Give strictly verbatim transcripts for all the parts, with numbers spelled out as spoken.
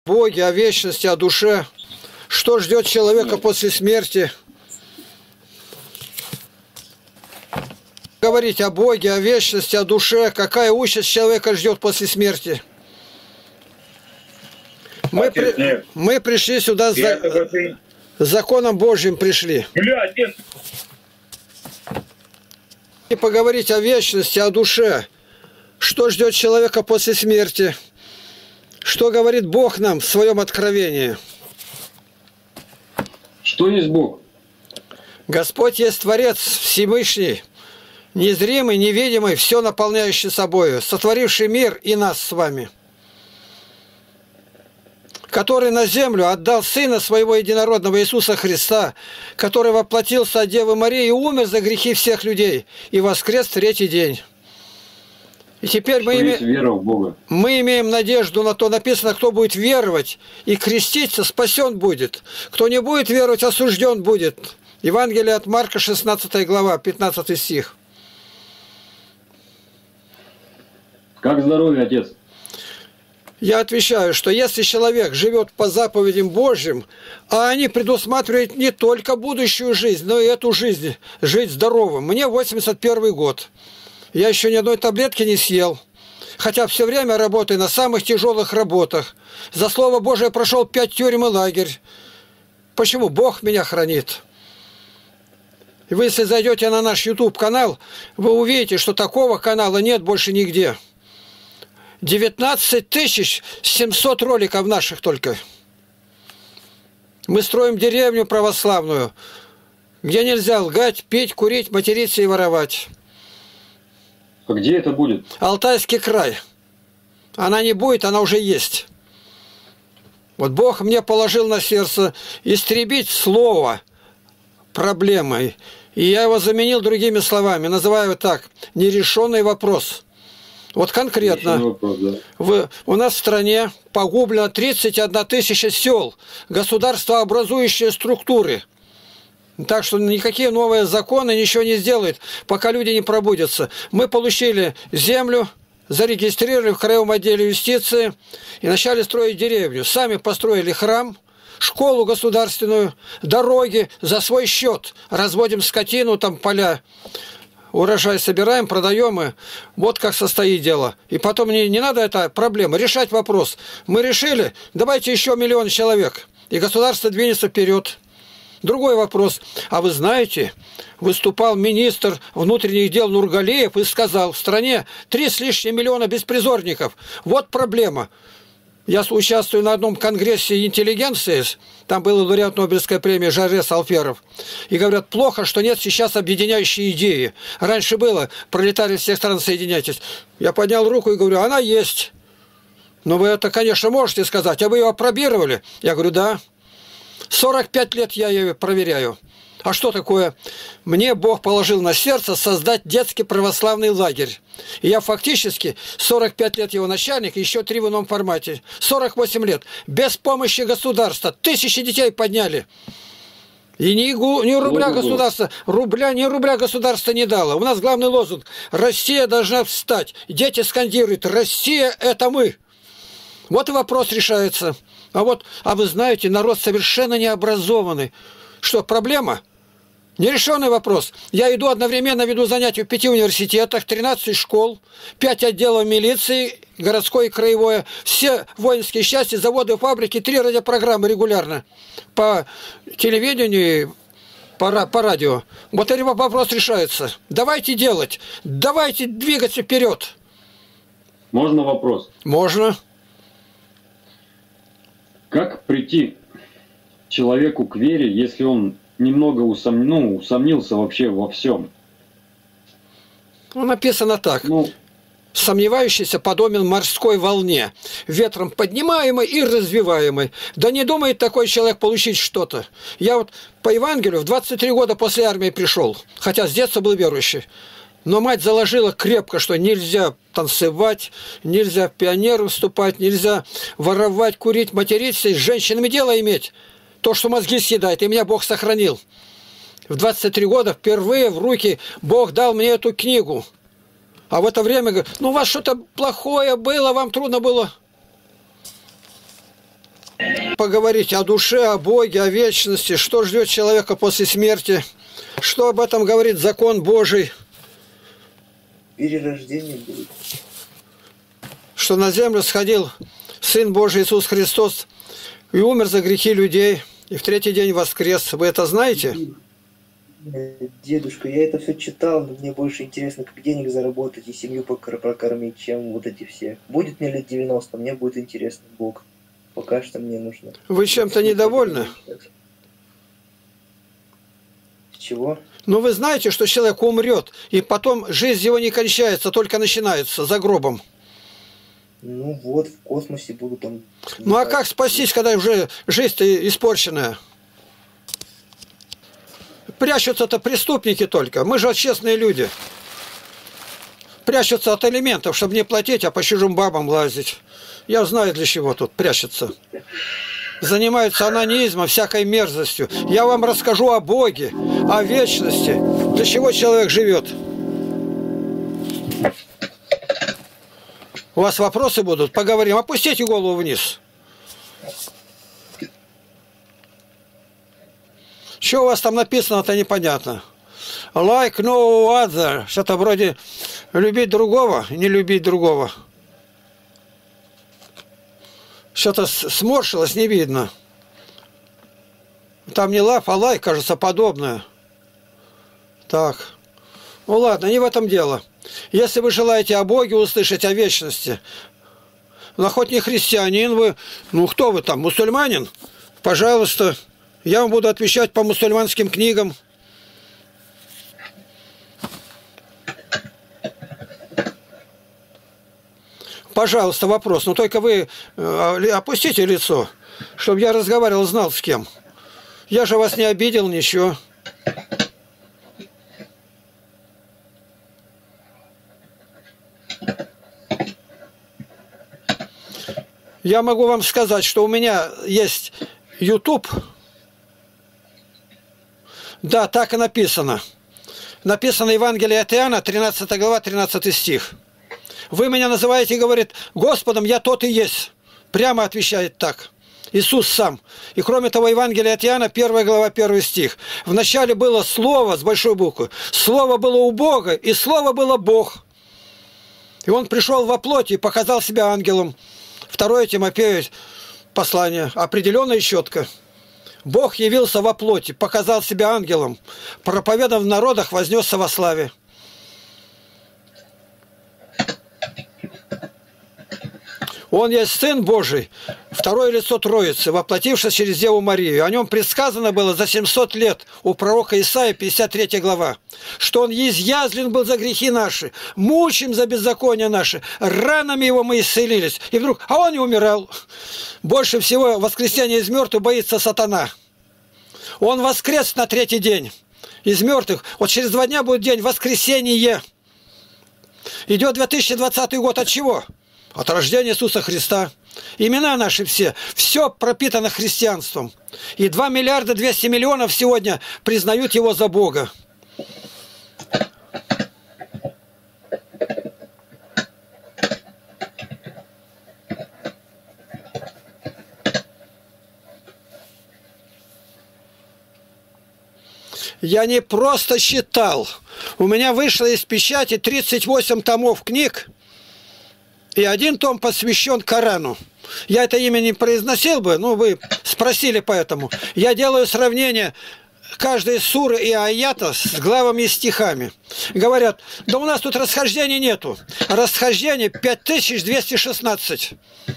Боге, о вечности, о душе. Что ждет человека после смерти? Говорить о Боге, о вечности, о душе. Какая участь человека ждет после смерти? Мы, Отец, при... Мы пришли сюда за... Ты... законом Божьим пришли. Бля, отец. И поговорить о вечности, о душе. Что ждет человека после смерти? Что говорит Бог нам в своем откровении? Что есть Бог? Господь есть Творец Всевышний, незримый, невидимый, все наполняющий собою, сотворивший мир и нас с вами, который на землю отдал Сына Своего Единородного Иисуса Христа, который воплотился от Девы Марии и умер за грехи всех людей и воскрес в третий день. И теперь мы, име... вера в Бога. мы имеем надежду на то, написано, кто будет веровать и креститься, спасен будет. Кто не будет веровать, осужден будет. Евангелие от Марка, шестнадцатая глава, пятнадцатый стих. Как здоровье, отец? Я отвечаю, что если человек живет по заповедям Божьим, а они предусматривают не только будущую жизнь, но и эту жизнь, жить здоровым. Мне восемьдесят первый год. Я еще ни одной таблетки не съел. Хотя все время работаю на самых тяжелых работах. За Слово Божие прошел пять тюрем и лагерь. Почему? Бог меня хранит. И вы, если зайдете на наш YouTube-канал, вы увидите, что такого канала нет больше нигде. девятнадцать тысяч семьсот роликов наших только. Мы строим деревню православную, где нельзя лгать, пить, курить, материться и воровать. А где это будет? Алтайский край. Она не будет, она уже есть. Вот Бог мне положил на сердце истребить слово проблемой. И я его заменил другими словами. Называю его так. Нерешенный вопрос. Вот конкретно. Вопрос, да. в, у нас в стране погублено тридцать одна тысяча сел. Государствообразующие структуры. Так что никакие новые законы ничего не сделают, пока люди не пробудятся. Мы получили землю, зарегистрировали в краевом отделе юстиции и начали строить деревню. Сами построили храм, школу государственную, дороги за свой счет. Разводим скотину, там поля, урожай собираем, продаем. И вот как состоит дело. И потом не, не надо это проблема, решать вопрос. Мы решили, давайте еще миллион человек, и государство двинется вперед. Другой вопрос. А вы знаете, выступал министр внутренних дел Нургалиев и сказал, в стране три с лишним миллиона беспризорников. Вот проблема. Я участвую на одном конгрессе интеллигенции, там был лауреат Нобелевской премии Жарес Алферов, и говорят, плохо, что нет сейчас объединяющей идеи. Раньше было, пролетарии всех стран, соединяйтесь. Я поднял руку и говорю, она есть. Но вы это, конечно, можете сказать, а вы ее опробировали? Я говорю, да. сорок пять лет я ее проверяю. А что такое? Мне Бог положил на сердце создать детский православный лагерь. И я фактически сорок пять лет его начальник, еще три в ином формате. сорок восемь лет. Без помощи государства. Тысячи детей подняли. И ни, ни рубля государства, рубля, ни рубля государства не дало. У нас главный лозунг. Россия должна встать. Дети скандируют. Россия – это мы. Вот и вопрос решается. А вот, а вы знаете, народ совершенно необразованный. Что, проблема? Нерешенный вопрос. Я иду одновременно, веду занятия в пяти университетах, тринадцати школ, пять отделов милиции, городской и краевое, все воинские части, заводы, фабрики, три радиопрограммы регулярно по телевидению и по, по радио. Вот этот вопрос решается. Давайте делать, давайте двигаться вперед. Можно вопрос? Можно. Как прийти человеку к вере, если он немного усом... ну, усомнился вообще во всем? Ну, написано так. Ну... Сомневающийся подобен морской волне, ветром поднимаемой и развиваемой. Да не думает такой человек получить что-то. Я вот по Евангелию в двадцать три года после армии пришел, хотя с детства был верующий. Но мать заложила крепко, что нельзя танцевать, нельзя в пионер выступать, нельзя воровать, курить, материться и с женщинами дело иметь. То, что мозги съедает, и меня Бог сохранил. В двадцать три года впервые в руки Бог дал мне эту книгу. А в это время говорит, ну у вас что-то плохое было, вам трудно было. поговорить о душе, о Боге, о вечности, что ждет человека после смерти, что об этом говорит закон Божий. Перерождение будет. Что на землю сходил Сын Божий Иисус Христос и умер за грехи людей, и в третий день воскрес. Вы это знаете? Дедушка, я это все читал, но мне больше интересно, как денег заработать и семью прокормить, чем вот эти все. Будет мне лет девяносто, мне будет интересно Бог. Пока что мне нужно. Вы чем-то недовольны? Чего? Ну вы знаете, что человек умрет, и потом жизнь его не кончается, только начинается за гробом. Ну вот, в космосе буду там... Ну а как спастись, когда уже жизнь-то испорченная? Прячутся-то преступники только. Мы же честные люди. Прячутся от элементов, чтобы не платить, а по чужим бабам лазить. Я знаю, для чего тут прячутся. Занимаются анонизмом, всякой мерзостью. Я вам расскажу о Боге, о вечности. Для чего человек живет. У вас вопросы будут? Поговорим. Опустите голову вниз. Что у вас там написано-то непонятно. Like no other. Что-то вроде любить другого, не любить другого. Что-то сморщилось, не видно. Там не love, а like, кажется, подобное. Так. Ну ладно, не в этом дело. Если вы желаете о Боге услышать, о вечности, ну хоть не христианин вы, ну кто вы там, мусульманин? Пожалуйста. Я вам буду отвечать по мусульманским книгам. Пожалуйста, вопрос. Но только вы опустите лицо, чтобы я разговаривал, знал с кем. Я же вас не обидел, ничего. Я могу вам сказать, что у меня есть YouTube. Да, так и написано. Написано Евангелие от Иоанна, тринадцатая глава, тринадцатый стих. Вы меня называете, говорит, Господом, я тот и есть. Прямо отвечает так. Иисус сам. И кроме того, Евангелие от Иоанна, первая глава, первый стих. Вначале было Слово с большой буквы. Слово было у Бога, и Слово было Бог. И Он пришел во плоти и показал себя ангелом. Второе Тимофею послание. Определенно и четко. Бог явился во плоти, показал себя ангелом, проповедав в народах, вознесся во славе. Он есть Сын Божий, второе лицо Троицы, воплотившись через Деву Марию. О нем предсказано было за семьсот лет у пророка Исаии, пятьдесят третья глава, что он изъязлен был за грехи наши, мучим за беззаконие наши, ранами его мы исцелились. И вдруг, а он не умирал. Больше всего воскресения из мертвых боится сатана. Он воскрес на третий день из мертвых. Вот через два дня будет день воскресения. Идет две тысячи двадцатый год от чего? От рождения Иисуса Христа. Имена наши все, все пропитано христианством. И два миллиарда двести миллионов сегодня признают его за Бога. Я не просто считал. У меня вышло из печати тридцать восемь томов книг. И один том посвящен Корану. Я это имя не произносил бы, но вы спросили поэтому. Я делаю сравнение каждой суры и аята с главами и стихами. Говорят, да у нас тут расхождений нету. Расхождение пять тысяч двести шестнадцать.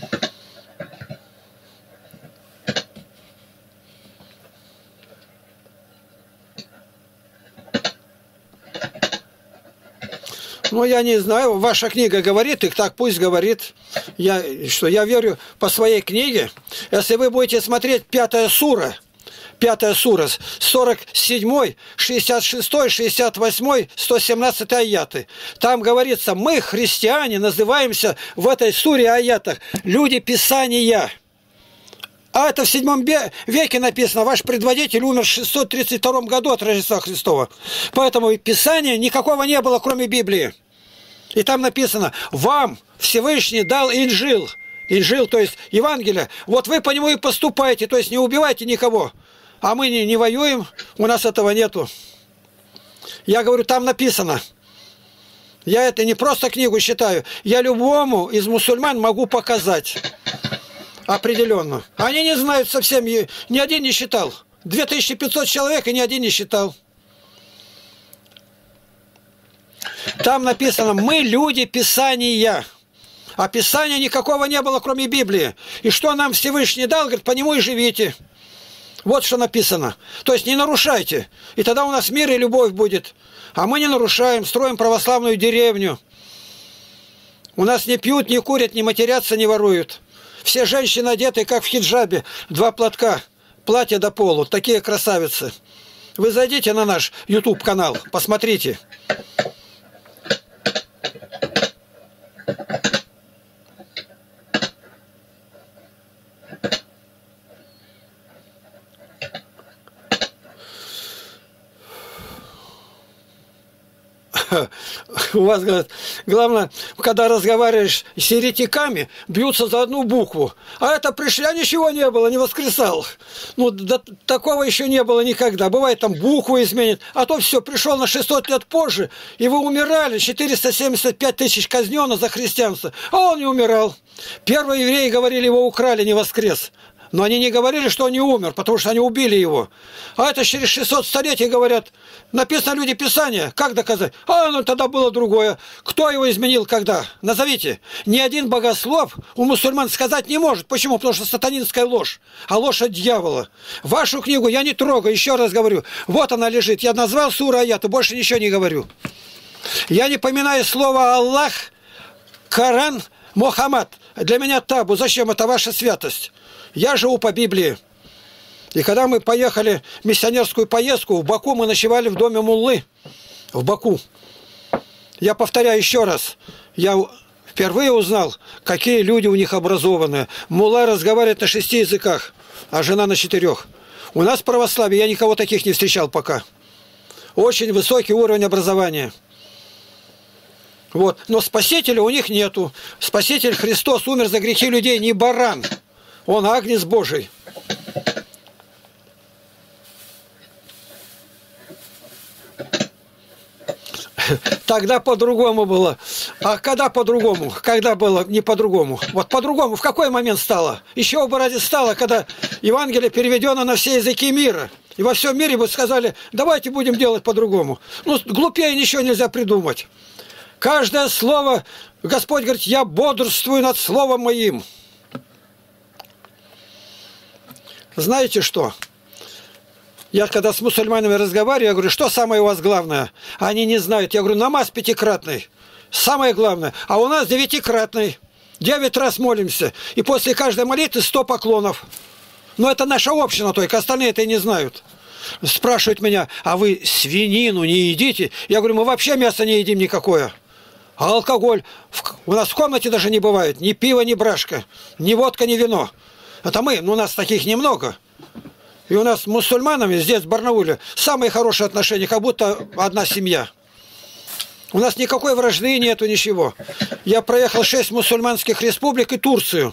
Ну, я не знаю, ваша книга говорит, и так пусть говорит. Я, что, я верю по своей книге. Если вы будете смотреть пятая сура, пятая сура, сорок седьмой, шестьдесят шестой, шестьдесят восьмой, сто семнадцатый аяты. Там говорится, мы, христиане, называемся в этой суре аятах люди Писания. А это в седьмом веке написано, ваш предводитель умер в шестьсот тридцать втором году от Рождества Христова. Поэтому Писания никакого не было, кроме Библии. И там написано, вам Всевышний дал Инжил, Инжил, то есть Евангелие. Вот вы по нему и поступаете, то есть не убивайте никого. А мы не, не воюем, у нас этого нету. Я говорю, там написано. Я это не просто книгу считаю. Я любому из мусульман могу показать. Определенно. Они не знают совсем, ни один не считал. две тысячи пятьсот человек, и ни один не считал. Там написано, мы люди Писания. А Писания никакого не было, кроме Библии. И что нам Всевышний дал, говорит, по нему и живите. Вот что написано. То есть не нарушайте. И тогда у нас мир и любовь будет. А мы не нарушаем, строим православную деревню. У нас не пьют, не курят, не матерятся, не воруют. Все женщины одеты, как в хиджабе, два платка, платье до полу. Такие красавицы. Вы зайдите на наш YouTube-канал, посмотрите. У вас, говорят, главное, когда разговариваешь с еретиками, бьются за одну букву. А это пришли, а ничего не было, не воскресал. Ну, да, такого еще не было никогда. Бывает, там букву изменит. А то все, пришел на шестьсот лет позже, и вы умирали, четыреста семьдесят пять тысяч казнено за христианство. А он не умирал. Первые евреи говорили, его украли, не воскрес. Но они не говорили, что он не умер, потому что они убили его. А это через шестьсот столетий говорят, написано люди Писания. Как доказать? А ну тогда было другое. Кто его изменил, когда? Назовите. Ни один богослов у мусульман сказать не может. Почему? Потому что сатанинская ложь. А ложь от дьявола. Вашу книгу я не трогаю, еще раз говорю. Вот она лежит. Я назвал суру аят, и больше ничего не говорю. Я не поминаю слово Аллах, Коран, Мухаммад. Для меня табу. Зачем? Это ваша святость. Я живу по Библии. И когда мы поехали в миссионерскую поездку, в Баку мы ночевали в доме муллы. В Баку. Я повторяю еще раз. Я впервые узнал, какие люди у них образованные. Мулла разговаривает на шести языках, а жена на четырех. У нас в православии я никого таких не встречал пока. Очень высокий уровень образования. Вот. Но Спасителя у них нету. Спаситель Христос умер за грехи людей, не баран. Он агнец Божий. Тогда по-другому было. А когда по-другому? Когда было не по-другому? Вот по-другому. В какой момент стало? Еще бы ради стало, когда Евангелие переведено на все языки мира. И во всем мире бы сказали, давайте будем делать по-другому. Ну, глупее ничего нельзя придумать. Каждое слово, Господь говорит, я бодрствую над словом моим. Знаете что? Я когда с мусульманами разговариваю, я говорю, что самое у вас главное? Они не знают. Я говорю, намаз пятикратный. Самое главное. А у нас девятикратный. Девять раз молимся. И после каждой молитвы сто поклонов. Но это наша община, только остальные это и не знают. Спрашивают меня, а вы свинину не едите? Я говорю, мы вообще мясо не едим никакое. А алкоголь? У нас в комнате даже не бывает. Ни пива, ни брашка. Ни водка, ни вино. Это мы, но у нас таких немного. И у нас с мусульманами здесь, в Барнауле, самые хорошие отношения, как будто одна семья. У нас никакой вражды нету, ничего. Я проехал шесть мусульманских республик и Турцию.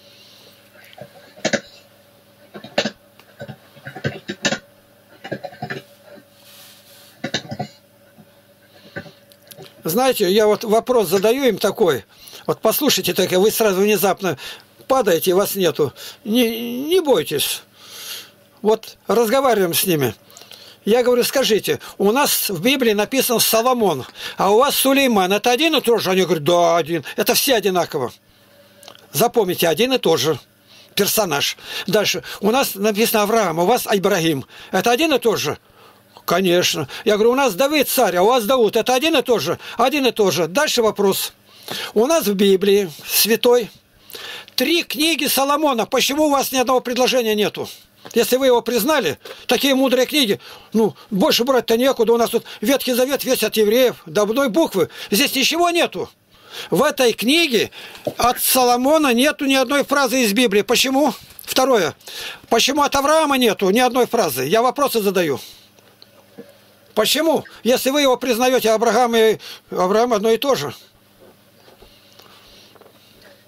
Знаете, я вот вопрос задаю им такой. Вот послушайте, так вы сразу внезапно падаете, вас нету. Не, не бойтесь. Вот разговариваем с ними. Я говорю, скажите, у нас в Библии написан Соломон, а у вас Сулейман. Это один и тот же? Они говорят, да, один. Это все одинаково. Запомните, один и тот же персонаж. Дальше. У нас написано Авраам, у вас Ибрагим. Это один и тот же? Конечно. Я говорю, у нас Давид царь, а у вас Дауд. Это один и тот же? Один и тот же. Дальше вопрос. У нас в Библии святой три книги Соломона. Почему у вас ни одного предложения нету? Если вы его признали, такие мудрые книги, ну, больше брать-то некуда. У нас тут Ветхий Завет весь от евреев, до одной буквы. Здесь ничего нету. В этой книге от Соломона нету ни одной фразы из Библии. Почему? Второе. Почему от Авраама нету ни одной фразы? Я вопросы задаю. Почему? Если вы его признаете, Авраам и Авраам одно и то же.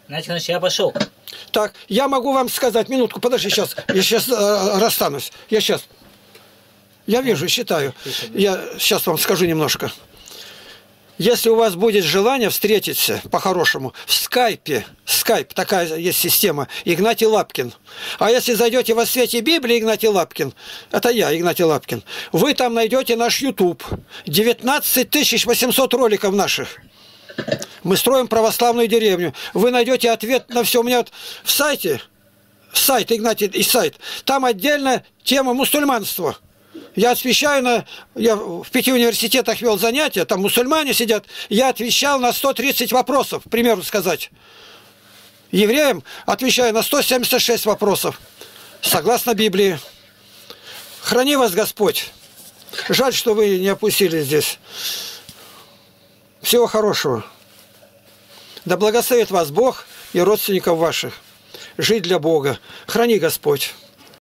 Знаете, значит, я пошел. Так, я могу вам сказать, минутку, подожди, сейчас, я сейчас э, расстанусь, я сейчас, я вижу, считаю, я сейчас вам скажу немножко. Если у вас будет желание встретиться по-хорошему в скайпе, скайп, такая есть система, Игнатий Лапкин. А если зайдете во свете Библии, Игнатий Лапкин, это я, Игнатий Лапкин, вы там найдете наш YouTube, девятнадцать тысяч восемьсот роликов наших. Мы строим православную деревню. Вы найдете ответ на все. У меня вот в сайте, сайт Игнатий и сайт, там отдельно тема мусульманства. Я освещаю, на, я в пяти университетах вел занятия, там мусульмане сидят, я отвечал на сто тридцать вопросов, к примеру сказать. Евреям отвечаю на сто семьдесят шесть вопросов, согласно Библии. Храни вас Господь. Жаль, что вы не опустились здесь. Всего хорошего. Да благословит вас Бог и родственников ваших. Жить для Бога. Храни Господь.